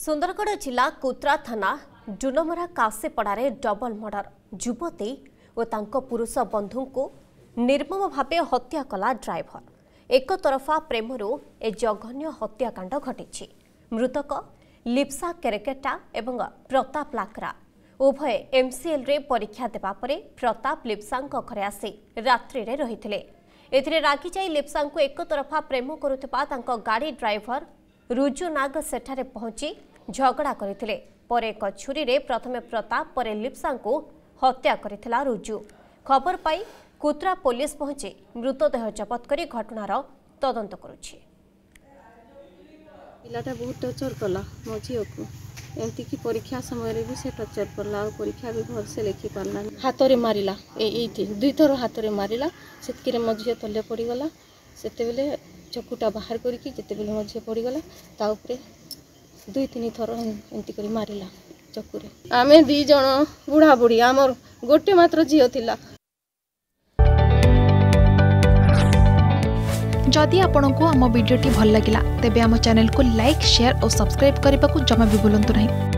सुंदरगढ़ जिला कुत्रा थाना डुनमरा कासेपड़ारे डबल मर्डर युवती और तांको पुरुष बंधु को निर्मम भावे हत्या कला ड्राइवर। एक तरफा प्रेमरू ए जघन्य हत्याकांड घटी। मृतक लिप्सा केरेकेटा एवं प्रताप लाकरा उभय एमसीएल रे परीक्षा देबा परे प्रताप लिप्सा घरे आसी रात्रि रे रहिथिले। एथिरे रागी जाई लिप्सा को एक तरफा प्रेम करुथिबा तांको गाड़ी ड्राइवर रुजु नाग सेठारे पहुंची झगड़ा करथिले। पर एक छुरी रे प्रथमे प्रताप पर लिप्सा को हत्या करथिला रुजु। खबर पाई कुत्रा पुलिस पहुंची मृतदेह जबत करी घटनार तदंत करुछि। पिलाटा बहुत टर्चर कला मो झील को एमती की परीक्षा समय भी से टर्चर कला और परीक्षा भी भल से लिखि पारना। हाथ रे मारिला एठी दुई थर हाथ रे मारिला सेतकी मो झील तले पड़ी गला। सेते बेले चकुटा बाहर करके जेते बेले मो झील पड़ी गला ता ऊपर दुई तीन थर एमती करी मारिला चकुरे। आमे दी जण बुढ़ा बुढ़ी आमर गोटे मात्र झील थिला। जदि आपंक आम भिडी भल लगा तेब आम चैनल को लाइक शेयर और सब्सक्राइब करने को जमा भी भूलु नहीं।